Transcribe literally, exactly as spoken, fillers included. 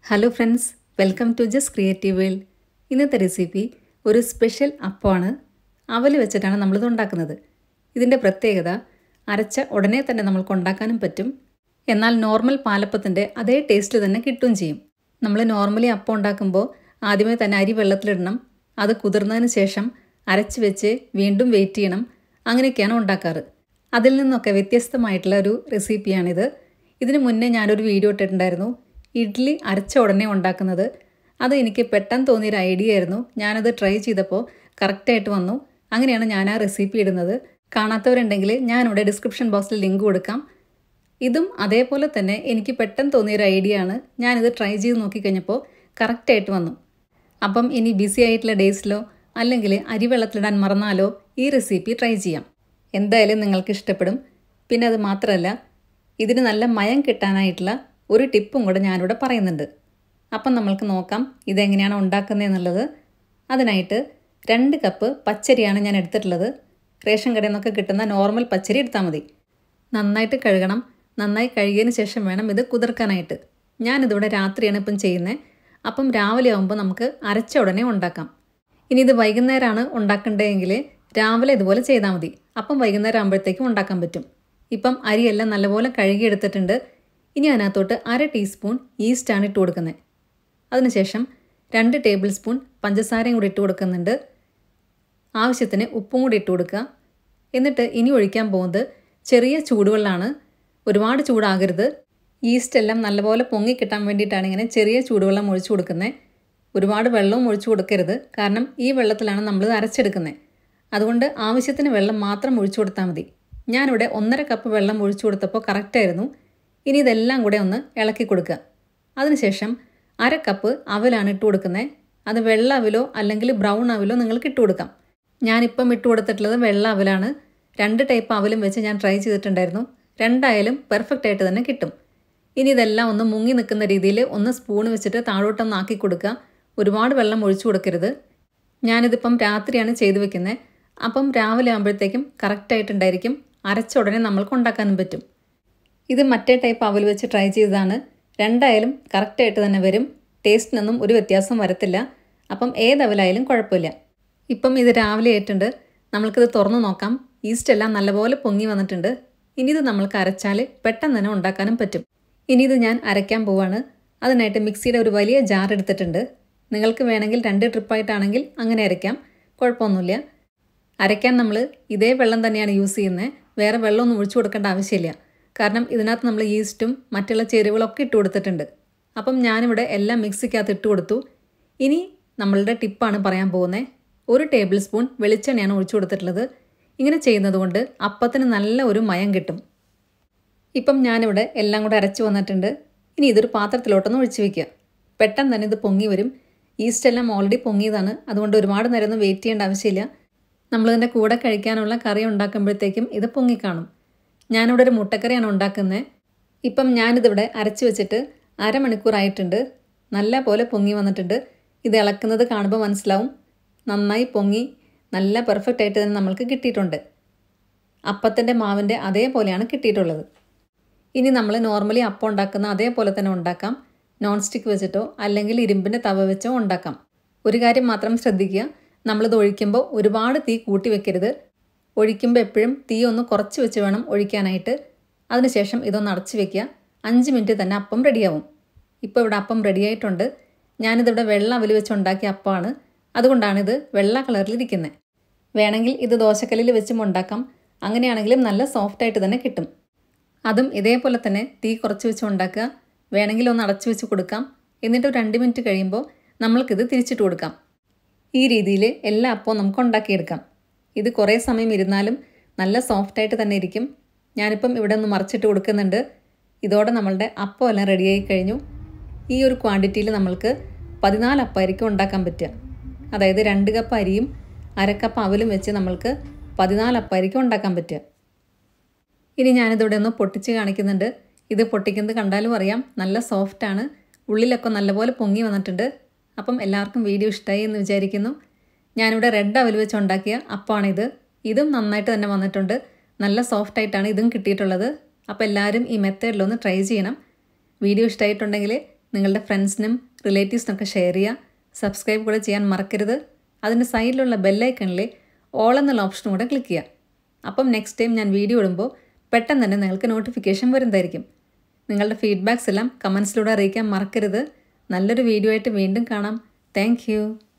Hello friends, welcome to just creative world. ഇന്നത്തെ recipe ഒരു special അപ്പമാണ്. അവൽ വെച്ചിട്ടാണ് നമ്മളിത് ഉണ്ടാക്കുന്നത്. ഇതിൻ്റെ പ്രത്യേകത അരച്ച ഉടനെ തന്നെ നമ്മൾക്ക് ഉണ്ടാക്കാനും പറ്റും. എന്നാൽ നോർമൽ പാലപ്പത്തിൻ്റെ അതേ ടേസ്റ്റ് തന്നെ കിട്ടുകയും ചെയ്യും. നമ്മൾ നോർമലി അപ്പം ഉണ്ടാക്കുമ്പോൾ ആദ്യമേ തന്നെ അരി വെള്ളത്തിലിടണം. അത് കുതിർന്നതിന് ശേഷം അരച്ച് വെച്ച് വീണ്ടും വെയിറ്റ് ചെയ്യണം. അങ്ങനെയൊക്കെയാണ് ഉണ്ടാക്കാറ്. അതിൽ നിന്നൊക്കെ വ്യത്യസ്തമായിട്ടുള്ള ഒരു റെസിപ്പിയാണിത്. ഇതിന് മുന്നേ ഞാനൊരു വീഡിയോ ഇട്ടിട്ടുണ്ടായിരുന്നു, ഇഡ്ഡലി അരച്ച ഉടനെ ഉണ്ടാക്കുന്നത്. അത് എനിക്ക് പെട്ടെന്ന് തോന്നിയൊരു ഐഡിയ ആയിരുന്നു. ഞാനത് ട്രൈ ചെയ്തപ്പോൾ കറക്റ്റായിട്ട് വന്നു. അങ്ങനെയാണ് ഞാൻ ആ റെസിപ്പി ഇടുന്നത്. കാണാത്തവരുണ്ടെങ്കിൽ ഞാനിവിടെ ഡിസ്ക്രിപ്ഷൻ ബോക്സിൽ ലിങ്ക് കൊടുക്കാം. ഇതും അതേപോലെ തന്നെ എനിക്ക് പെട്ടെന്ന് തോന്നിയൊരു ഐഡിയ ആണ്. ഞാനിത് ട്രൈ ചെയ്ത് നോക്കിക്കഴിഞ്ഞപ്പോൾ കറക്റ്റായിട്ട് വന്നു. അപ്പം ഇനി ബിസി ആയിട്ടുള്ള ഡേയ്സിലോ അല്ലെങ്കിൽ അരി വെള്ളത്തിലിടാൻ മറന്നാലോ ഈ റെസിപ്പി ട്രൈ ചെയ്യാം. എന്തായാലും നിങ്ങൾക്ക് ഇഷ്ടപ്പെടും. പിന്നെ അത് മാത്രമല്ല, ഇതിന് നല്ല മയം കിട്ടാനായിട്ടുള്ള ഒരു ടിപ്പും കൂടെ ഞാനിവിടെ പറയുന്നുണ്ട്. അപ്പം നമ്മൾക്ക് നോക്കാം ഇതെങ്ങനെയാണ് ഉണ്ടാക്കുന്നതെന്നുള്ളത്. അതിനായിട്ട് രണ്ട് കപ്പ് പച്ചരിയാണ് ഞാൻ എടുത്തിട്ടുള്ളത്. റേഷൻ കടയിൽ നിന്നൊക്കെ കിട്ടുന്ന നോർമൽ പച്ചരി എടുത്താൽ മതി. നന്നായിട്ട് കഴുകണം. നന്നായി കഴുകിയതിന് ശേഷം വേണം ഇത് കുതിർക്കാനായിട്ട്. ഞാനിതിവിടെ രാത്രിയാണ് ഇപ്പം ചെയ്യുന്നത്. അപ്പം രാവിലെ ആകുമ്പോൾ നമുക്ക് അരച്ച ഉടനെ ഉണ്ടാക്കാം. ഇനി ഇത് വൈകുന്നേരമാണ് ഉണ്ടാക്കേണ്ടതെങ്കിൽ രാവിലെ ഇതുപോലെ ചെയ്താൽ മതി. അപ്പം വൈകുന്നേരം ആകുമ്പോഴത്തേക്കും ഉണ്ടാക്കാൻ പറ്റും. ഇപ്പം അരിയെല്ലാം നല്ലപോലെ കഴുകിയെടുത്തിട്ടുണ്ട്. ഇനി അതിനകത്തോട്ട് അര ടീസ്പൂൺ ഈസ്റ്റാണ് ഇട്ട് കൊടുക്കുന്നത്. അതിനുശേഷം രണ്ട് ടേബിൾ സ്പൂൺ പഞ്ചസാരയും കൂടി ഇട്ട് കൊടുക്കുന്നുണ്ട്. ആവശ്യത്തിന് ഉപ്പും കൂടി ഇട്ട് കൊടുക്കുക. എന്നിട്ട് ഇനി ഒഴിക്കാൻ പോകുന്നത് ചെറിയ ചൂടുവെള്ളമാണ്. ഒരുപാട് ചൂടാകരുത്. ഈസ്റ്റ് എല്ലാം നല്ലപോലെ പൊങ്ങിക്കിട്ടാൻ വേണ്ടിയിട്ടാണ് ഇങ്ങനെ ചെറിയ ചൂടുവെള്ളം ഒഴിച്ചു കൊടുക്കുന്നത്. ഒരുപാട് വെള്ളവും ഒഴിച്ചു കൊടുക്കരുത്. കാരണം ഈ വെള്ളത്തിലാണ് നമ്മൾ അരച്ചെടുക്കുന്നത്. അതുകൊണ്ട് ആവശ്യത്തിന് വെള്ളം മാത്രം ഒഴിച്ചു കൊടുത്താൽ മതി. ഞാനിവിടെ ഒന്നര കപ്പ് വെള്ളം ഒഴിച്ചു കൊടുത്തപ്പോൾ കറക്റ്റായിരുന്നു. ഇനി ഇതെല്ലാം കൂടെ ഒന്ന് ഇളക്കി കൊടുക്കുക. അതിനുശേഷം അര കപ്പ് അവലാണ് ഇട്ട് കൊടുക്കുന്നത്. അത് വെള്ള അവലോ അല്ലെങ്കിൽ ബ്രൗൺ അവലോ നിങ്ങൾക്ക് ഇട്ട് കൊടുക്കാം. ഞാനിപ്പം ഇട്ട് കൊടുത്തിട്ടുള്ളത് വെള്ള അവലാണ്. രണ്ട് ടൈപ്പ് അവലും വെച്ച് ഞാൻ ട്രൈ ചെയ്തിട്ടുണ്ടായിരുന്നു. രണ്ടായാലും പെർഫെക്റ്റ് ആയിട്ട് തന്നെ കിട്ടും. ഇനി ഇതെല്ലാം ഒന്ന് മുങ്ങി നിൽക്കുന്ന രീതിയിൽ ഒന്ന് സ്പൂൺ വെച്ചിട്ട് താഴോട്ടൊന്ന് ആക്കി കൊടുക്കുക. ഒരുപാട് വെള്ളം ഒഴിച്ചു കൊടുക്കരുത്. ഞാനിതിപ്പം രാത്രിയാണ് ചെയ്തു വെക്കുന്നത്. അപ്പം രാവിലെ ആകുമ്പോഴത്തേക്കും കറക്റ്റായിട്ടുണ്ടായിരിക്കും. അരച്ച ഉടനെ നമ്മൾക്ക് ഉണ്ടാക്കാനും പറ്റും. ഇത് മറ്റേ ടൈപ്പ് അവൽ വെച്ച് ട്രൈ ചെയ്തതാണ്. രണ്ടായാലും കറക്റ്റായിട്ട് തന്നെ വരും. ടേസ്റ്റിനൊന്നും ഒരു വ്യത്യാസം വരത്തില്ല. അപ്പം ഏതവലായാലും കുഴപ്പമില്ല. ഇപ്പം ഇത് രാവിലെ ആയിട്ടുണ്ട്. നമ്മൾക്കിത് തുറന്ന് നോക്കാം. ഈസ്റ്റ് എല്ലാം നല്ലപോലെ പൊങ്ങി വന്നിട്ടുണ്ട്. ഇനി ഇത് നമ്മൾക്ക് അരച്ചാൽ പെട്ടെന്ന് തന്നെ ഉണ്ടാക്കാനും പറ്റും. ഇനി ഇത് ഞാൻ അരയ്ക്കാൻ പോവാണ്. അതിനായിട്ട് മിക്സിയുടെ ഒരു വലിയ ജാർ എടുത്തിട്ടുണ്ട്. നിങ്ങൾക്ക് വേണമെങ്കിൽ രണ്ട് ട്രിപ്പായിട്ടാണെങ്കിൽ അങ്ങനെ അരയ്ക്കാം, കുഴപ്പമൊന്നുമില്ല. അരയ്ക്കാൻ നമ്മൾ ഇതേ വെള്ളം തന്നെയാണ് യൂസ് ചെയ്യുന്നത്. വേറെ വെള്ളമൊന്നും ഒഴിച്ചു കൊടുക്കേണ്ട ആവശ്യമില്ല. കാരണം ഇതിനകത്ത് നമ്മൾ ഈസ്റ്റും മറ്റുള്ള ചേരുവകളൊക്കെ ഇട്ട് കൊടുത്തിട്ടുണ്ട്. അപ്പം ഞാനിവിടെ എല്ലാം മിക്സിക്കകത്ത് ഇട്ട് കൊടുത്തു. ഇനി നമ്മളുടെ ടിപ്പാണ് പറയാൻ പോകുന്നത്. ഒരു ടേബിൾ സ്പൂൺ വെളിച്ചെണ്ണയാണ് ഒഴിച്ചു കൊടുത്തിട്ടുള്ളത്. ഇങ്ങനെ ചെയ്യുന്നത് കൊണ്ട് അപ്പത്തിന് നല്ല ഒരു മയം കിട്ടും. ഇപ്പം ഞാനിവിടെ എല്ലാം കൂടെ അരച്ച് വന്നിട്ടുണ്ട്. ഇനി ഇതൊരു പാത്രത്തിലോട്ടൊന്ന് ഒഴിച്ച് വയ്ക്കുക. പെട്ടെന്ന് തന്നെ ഇത് പൊങ്ങി വരും. ഈസ്റ്റ് എല്ലാം ഓൾറെഡി പൊങ്ങിയതാണ്. അതുകൊണ്ട് ഒരുപാട് നേരം ഒന്നും വെയിറ്റ് ചെയ്യേണ്ട ആവശ്യമില്ല. നമ്മളിതിൻ്റെ കൂടെ കഴിക്കാനുള്ള കറി ഉണ്ടാക്കുമ്പോഴത്തേക്കും ഇത് പൊങ്ങിക്കാണും. ഞാനിവിടെ ഒരു മുട്ടക്കറിയാണ് ഉണ്ടാക്കുന്നത്. ഇപ്പം ഞാനിതിവിടെ അരച്ച് വെച്ചിട്ട് അരമണിക്കൂറായിട്ടുണ്ട്. നല്ല പോലെ പൊങ്ങി വന്നിട്ടുണ്ട്. ഇത് ഇളക്കുന്നത് കാണുമ്പോൾ മനസ്സിലാവും. നന്നായി പൊങ്ങി നല്ല പെർഫെക്റ്റ് ആയിട്ട് തന്നെ നമ്മൾക്ക് കിട്ടിയിട്ടുണ്ട്. അപ്പത്തിൻ്റെ മാവിൻ്റെ അതേപോലെയാണ് കിട്ടിയിട്ടുള്ളത്. ഇനി നമ്മൾ നോർമലി അപ്പം ഉണ്ടാക്കുന്ന അതേപോലെ തന്നെ ഉണ്ടാക്കാം. നോൺ സ്റ്റിക്ക് വെച്ചിട്ടോ അല്ലെങ്കിൽ ഇരുമ്പിൻ്റെ തവ വെച്ചോ ഉണ്ടാക്കാം. ഒരു കാര്യം മാത്രം ശ്രദ്ധിക്കുക, നമ്മളിത് ഒഴിക്കുമ്പോൾ ഒരുപാട് തീ കൂട്ടി വെക്കരുത്. ഒഴിക്കുമ്പോൾ എപ്പോഴും തീ ഒന്ന് കുറച്ച് വെച്ച് വേണം ഒഴിക്കാനായിട്ട്. അതിനുശേഷം ഇതൊന്ന് അടച്ച് വെക്കുക. അഞ്ച് മിനിറ്റ് തന്നെ അപ്പം റെഡിയാവും. ഇപ്പോൾ ഇവിടെ അപ്പം റെഡിയായിട്ടുണ്ട്. ഞാനിതിവിടെ വെള്ള അവൽ വെച്ച് ഉണ്ടാക്കിയ അപ്പമാണ്. അതുകൊണ്ടാണിത് വെള്ള കളറിലിരിക്കുന്നത്. വേണമെങ്കിൽ ഇത് ദോശക്കല്ലിൽ വെച്ചും ഉണ്ടാക്കാം. അങ്ങനെയാണെങ്കിലും നല്ല സോഫ്റ്റായിട്ട് തന്നെ കിട്ടും. അതും ഇതേപോലെ തന്നെ തീ കുറച്ച് വെച്ച് ഉണ്ടാക്കുക. വേണമെങ്കിൽ ഒന്ന് അടച്ചു വെച്ച് കൊടുക്കാം. എന്നിട്ട് ഒരു രണ്ട് മിനിറ്റ് കഴിയുമ്പോൾ നമ്മൾക്കിത് തിരിച്ചിട്ട് കൊടുക്കാം. ഈ രീതിയിൽ എല്ലാ അപ്പവും നമുക്ക് ഉണ്ടാക്കിയെടുക്കാം. ഇത് കുറേ സമയം ഇരുന്നാലും നല്ല സോഫ്റ്റായിട്ട് തന്നെ ഇരിക്കും. ഞാനിപ്പം ഇവിടെ ഒന്ന് മറിച്ചിട്ട് കൊടുക്കുന്നുണ്ട്. ഇതോടെ നമ്മളുടെ അപ്പം എല്ലാം റെഡിയായി കഴിഞ്ഞു. ഈ ഒരു ക്വാണ്ടിറ്റിയിൽ നമ്മൾക്ക് പതിനാല് അപ്പമായിരിക്കും ഉണ്ടാക്കാൻ പറ്റുക. അതായത് രണ്ട് കപ്പ് അരിയും അരക്കപ്പ് അവലും വെച്ച് നമ്മൾക്ക് പതിനാല് അപ്പമായിരിക്കും ഉണ്ടാക്കാൻ പറ്റുക. ഇനി ഞാനിതിവിടെ ഒന്ന് പൊട്ടിച്ച് കാണിക്കുന്നുണ്ട്. ഇത് പൊട്ടിക്കുന്നത് കണ്ടാലും അറിയാം നല്ല സോഫ്റ്റാണ്. ഉള്ളിലൊക്കെ നല്ലപോലെ പൊങ്ങി വന്നിട്ടുണ്ട്. അപ്പം എല്ലാവർക്കും വീഡിയോ ഇഷ്ടമായി എന്ന് വിചാരിക്കുന്നു. ഞാനിവിടെ റെഡ് അവൽ വെച്ച് ഉണ്ടാക്കിയ അപ്പമാണിത്. ഇതും നന്നായിട്ട് തന്നെ വന്നിട്ടുണ്ട്. നല്ല സോഫ്റ്റായിട്ടാണ് ഇതും കിട്ടിയിട്ടുള്ളത്. അപ്പോൾ എല്ലാവരും ഈ മെത്തേഡിലൊന്ന് ട്രൈ ചെയ്യണം. വീഡിയോ ഇഷ്ടമായിട്ടുണ്ടെങ്കിൽ നിങ്ങളുടെ ഫ്രണ്ട്സിനും റിലേറ്റീവ്സിനൊക്കെ ഷെയർ ചെയ്യുക. സബ്സ്ക്രൈബ് കൂടെ ചെയ്യാൻ മറക്കരുത്. അതിൻ്റെ സൈഡിലുള്ള ബെല്ലൈക്കണിലെ ഓൾ എന്നുള്ള ഓപ്ഷനും കൂടെ ക്ലിക്ക് ചെയ്യുക. അപ്പം നെക്സ്റ്റ് ടൈം ഞാൻ വീഡിയോ ഇടുമ്പോൾ പെട്ടെന്ന് തന്നെ നിങ്ങൾക്ക് നോട്ടിഫിക്കേഷൻ വരുന്നതായിരിക്കും. നിങ്ങളുടെ ഫീഡ്ബാക്സ് എല്ലാം കമൻസിലൂടെ അറിയിക്കാൻ മറക്കരുത്. നല്ലൊരു വീഡിയോ ആയിട്ട് വീണ്ടും കാണാം. Thank U.